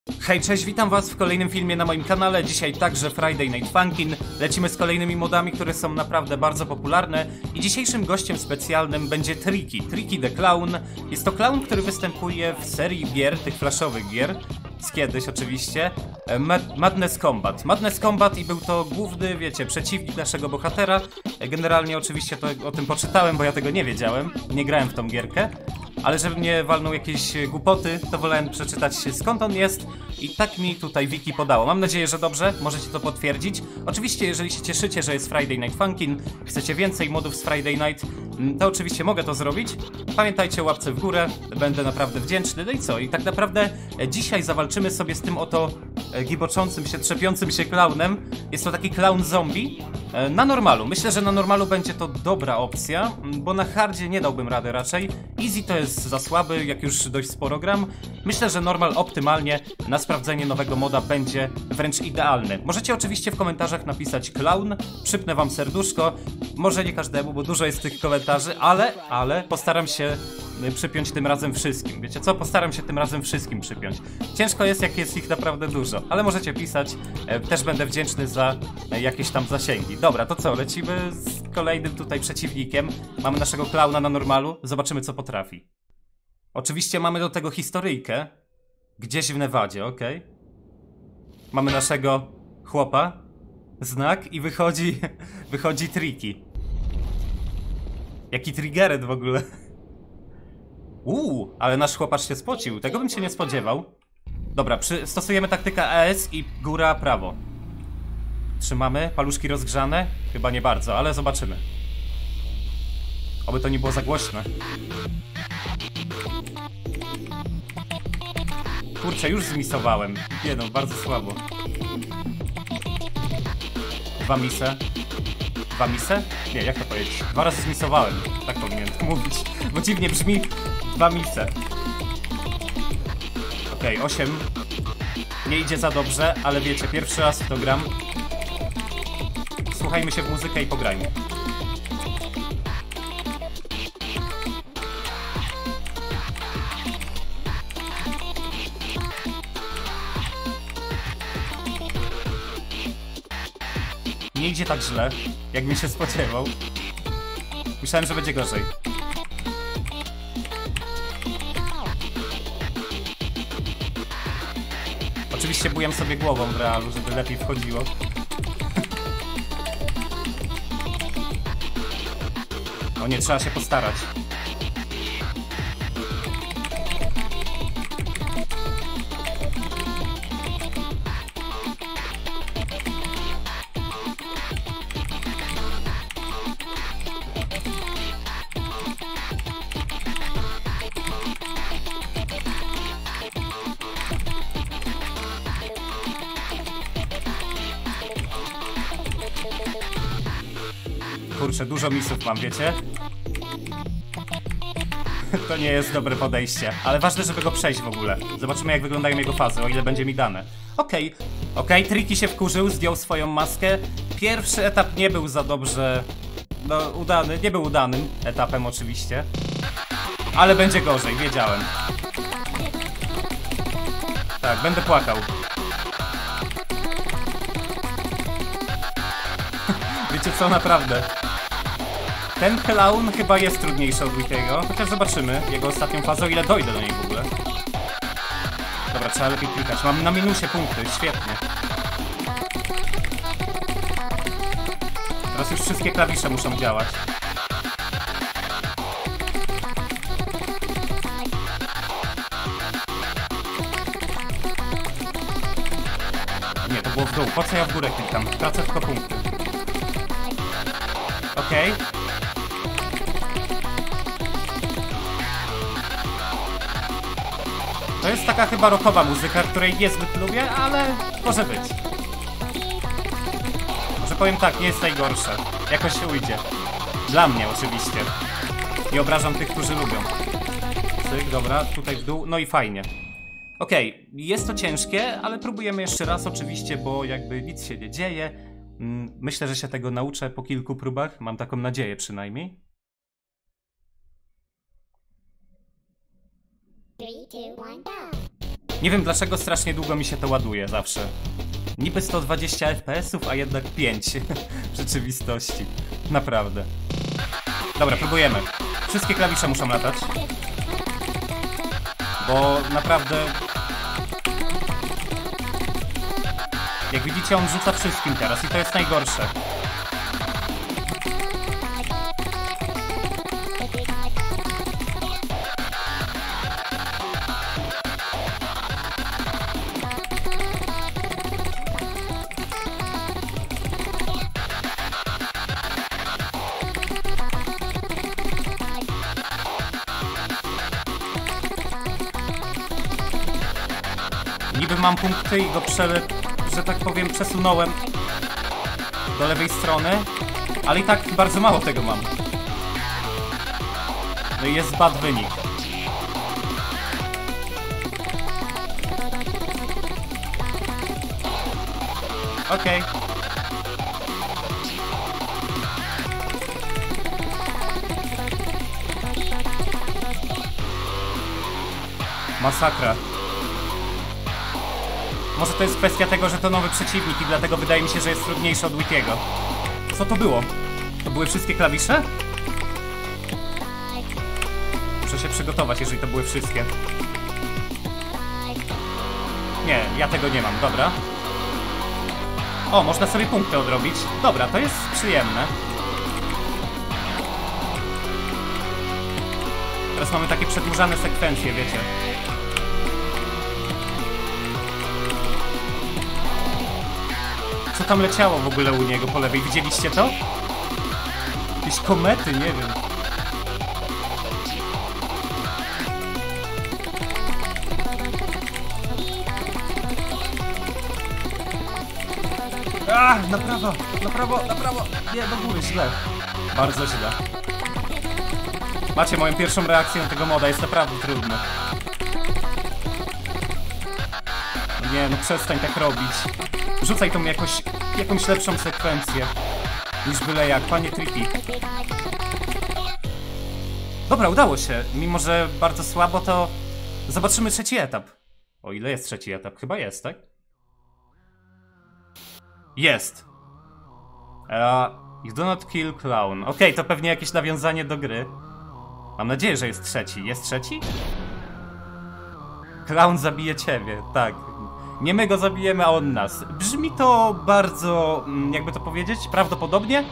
Hej, cześć, witam was w kolejnym filmie na moim kanale. Dzisiaj także Friday Night Funkin'. Lecimy z kolejnymi modami, które są naprawdę bardzo popularne. I dzisiejszym gościem specjalnym będzie Tricky. Tricky the Clown. Jest to clown, który występuje w serii gier, tych flashowych gier. Z kiedyś oczywiście. Madness Combat. Madness Combat i był to główny, wiecie, przeciwnik naszego bohatera. Generalnie oczywiście to o tym poczytałem, bo ja tego nie wiedziałem. Nie grałem w tą gierkę. Ale żeby mnie walnął jakieś głupoty, to wolałem przeczytać skąd on jest i tak mi tutaj wiki podało. Mam nadzieję, że dobrze, możecie to potwierdzić. Oczywiście, jeżeli się cieszycie, że jest Friday Night Funkin', chcecie więcej modów z Friday Night, to oczywiście mogę to zrobić. Pamiętajcie o łapce w górę, będę naprawdę wdzięczny. No i co? I tak naprawdę dzisiaj zawalczymy sobie z tym oto giboczącym się, trzepiącym się klaunem. Jest to taki clown zombie. Na normalu. Myślę, że na normalu będzie to dobra opcja, bo na hardzie nie dałbym rady raczej. Easy to jest za słaby, jak już dość sporo gram. Myślę, że normal optymalnie na sprawdzenie nowego moda będzie wręcz idealny. Możecie oczywiście w komentarzach napisać clown, przypnę wam serduszko. Może nie każdemu, bo dużo jest tych komentarzy, ale postaram się przypiąć tym razem wszystkim. Wiecie co? Postaram się tym razem wszystkim przypiąć. Ciężko jest, jak jest ich naprawdę dużo, ale możecie pisać. Też będę wdzięczny za jakieś tam zasięgi. Dobra, to co? Lecimy z kolejnym tutaj przeciwnikiem. Mamy naszego klauna na normalu. Zobaczymy, co potrafi. Oczywiście mamy do tego historyjkę. Gdzieś w Nevadzie, okej. Mamy naszego chłopa. Znak i wychodzi Tricky. Jaki triggered w ogóle. Ale nasz chłopacz się spocił. Tego bym się nie spodziewał. Dobra, stosujemy taktykę AS i góra, prawo. Trzymamy, paluszki rozgrzane. Chyba nie bardzo, ale zobaczymy. Oby to nie było za głośne. Kurczę, już zmisowałem. Nie no, bardzo słabo. Dwa mise. Dwa mise? Nie, jak to powiedzieć? Dwa razy zmisowałem. Tak powinienem mówić. Bo dziwnie brzmi. Dwa mise. Okej, 8. Nie idzie za dobrze, ale wiecie, pierwszy raz w to gram. Słuchajmy się w muzykę i pograjmy. Nie idzie tak źle, jakbym się spodziewał. Myślałem, że będzie gorzej. Oczywiście bujam sobie głową w realu, żeby lepiej wchodziło. O nie, trzeba się postarać. Kurczę, dużo misów mam, wiecie? To nie jest dobre podejście, ale ważne, żeby go przejść w ogóle. Zobaczymy, jak wyglądają jego fazy, o ile będzie mi dane. Okej, Tricky się wkurzył, zdjął swoją maskę. Pierwszy etap nie był za dobrze... No, udany, nie był udanym etapem oczywiście. Ale będzie gorzej, wiedziałem. Tak, będę płakał. Wiecie co, naprawdę. Ten clown chyba jest trudniejszy od Wickiego, chociaż zobaczymy jego ostatnią fazę, o ile dojdę do niej w ogóle. Dobra, trzeba lepiej klikać. Mam na minusie punkty, świetnie. Teraz już wszystkie klawisze muszą działać. Nie, to było w dół. Po co ja w górę klikam? Tracę tylko punkty. Okej. To jest taka chyba rockowa muzyka, której niezbyt lubię, ale może być. Może powiem tak, nie jest najgorsza. Jakoś się ujdzie. Dla mnie oczywiście. Nie obrażam tych, którzy lubią. Cyk, dobra, tutaj w dół, no i fajnie. Okej, jest to ciężkie, ale próbujemy jeszcze raz oczywiście, bo jakby nic się nie dzieje. Myślę, że się tego nauczę po kilku próbach, mam taką nadzieję przynajmniej. 3, 2, 1, go! Nie wiem dlaczego strasznie długo mi się to ładuje zawsze. Niby 120 FPS-ów, a jednak 5 w rzeczywistości. Naprawdę. Dobra, próbujemy. Wszystkie klawisze muszą latać. Bo naprawdę... Jak widzicie, on rzuca wszystkim teraz i to jest najgorsze. Niby mam punkty i go że tak powiem przesunąłem do lewej strony, ale i tak bardzo mało tego mam. No i jest bad wynik. Okej. Masakra. Może to jest kwestia tego, że to nowy przeciwnik i dlatego wydaje mi się, że jest trudniejszy od Wittiego. Co to było? To były wszystkie klawisze? Muszę się przygotować, jeżeli to były wszystkie. Nie, ja tego nie mam, dobra. O, można sobie punkty odrobić. Dobra, to jest przyjemne. Teraz mamy takie przedłużane sekwencje, wiecie. Co tam leciało w ogóle u niego po lewej? Widzieliście to? Jakieś komety, nie wiem. Na prawo, na prawo, na prawo. Nie, do góry, źle. Bardzo źle. Macie moją pierwszą reakcję na tego moda, jest naprawdę trudny. Nie, no przestań tak robić. Rzucaj tą jakąś lepszą sekwencję niż byle jak, panie Tricky. Dobra, udało się. Mimo że bardzo słabo, to zobaczymy trzeci etap. O ile jest trzeci etap? Chyba jest, tak? Jest. You do not kill clown. Okej, to pewnie jakieś nawiązanie do gry. Mam nadzieję, że jest trzeci. Jest trzeci? Clown zabije ciebie, tak. Nie my go zabijemy, a on nas. Brzmi to bardzo, jakby to powiedzieć, prawdopodobnie.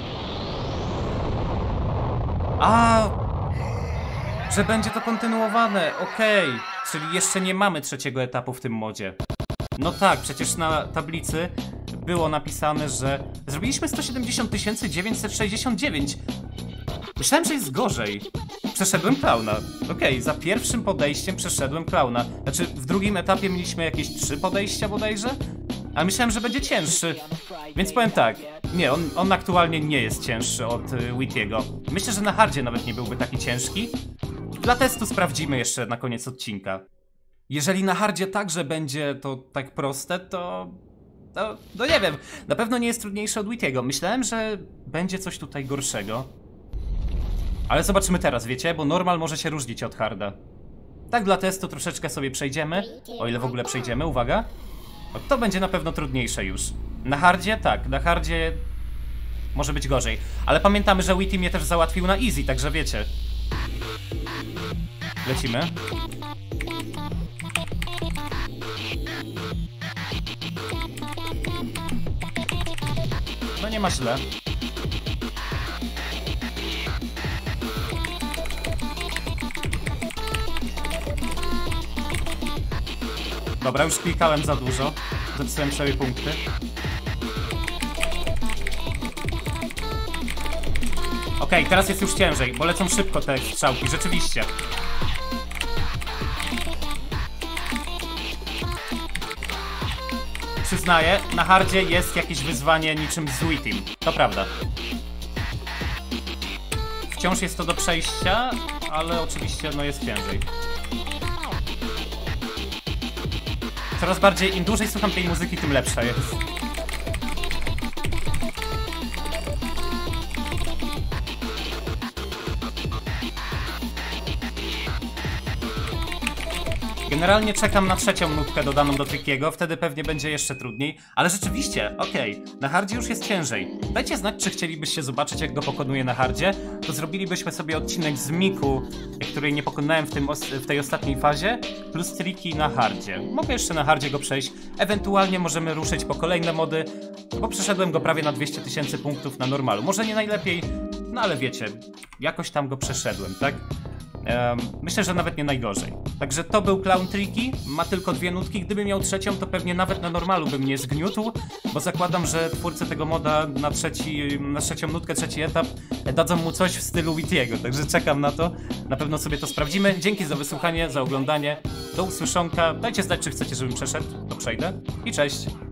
Że będzie to kontynuowane, okej. Czyli jeszcze nie mamy trzeciego etapu w tym modzie. No tak, przecież na tablicy było napisane, że zrobiliśmy 170 969. Myślałem, że jest gorzej. Przeszedłem klauna. Okej, za pierwszym podejściem przeszedłem klauna. Znaczy, w drugim etapie mieliśmy jakieś 3 podejścia bodajże? A myślałem, że będzie cięższy. Więc powiem tak, nie, on aktualnie nie jest cięższy od Wittiego. Myślę, że na hardzie nawet nie byłby taki ciężki. Dla testu sprawdzimy jeszcze na koniec odcinka. Jeżeli na hardzie także będzie to tak proste, to nie wiem. Na pewno nie jest trudniejsze od Wittiego. Myślałem, że będzie coś tutaj gorszego. Ale zobaczymy teraz, wiecie, bo normal może się różnić od harda. Tak dla testu troszeczkę sobie przejdziemy. O ile w ogóle przejdziemy, uwaga. No, to będzie na pewno trudniejsze już. Na hardzie? Tak, na hardzie może być gorzej. Ale pamiętamy, że Witty mnie też załatwił na easy, także wiecie. Lecimy. No nie ma źle. Dobra, już klikałem za dużo. Zepsułem sobie punkty. Okej, teraz jest już ciężej, bo lecą szybko te strzałki, rzeczywiście. Przyznaję, na hardzie jest jakieś wyzwanie niczym z Wittym. To prawda. Wciąż jest to do przejścia, ale oczywiście no jest ciężej. Coraz bardziej, im dłużej słucham tej muzyki, tym lepsza jest. Generalnie czekam na trzecią nutkę dodaną do Trickiego, wtedy pewnie będzie jeszcze trudniej. Ale rzeczywiście, okej, na hardzie już jest ciężej. Dajcie znać, czy chcielibyście zobaczyć, jak go pokonuję na hardzie. To zrobilibyśmy sobie odcinek z Miku, której nie pokonałem w tej ostatniej fazie, plus Tricky na hardzie. Mogę jeszcze na hardzie go przejść, ewentualnie możemy ruszyć po kolejne mody, bo przeszedłem go prawie na 200 000 punktów na normalu. Może nie najlepiej, no ale wiecie, jakoś tam go przeszedłem, tak? Myślę, że nawet nie najgorzej. Także to był Clown Tricky, ma tylko 2 nutki. Gdyby miał trzecią, to pewnie nawet na normalu bym nie zgniótł, bo zakładam, że twórcy tego moda na trzecią nutkę, trzeci etap dadzą mu coś w stylu Wittiego. Także czekam na to. Na pewno sobie to sprawdzimy. Dzięki za wysłuchanie, za oglądanie. Do usłyszonka. Dajcie znać, czy chcecie, żebym przeszedł. To przejdę. I cześć.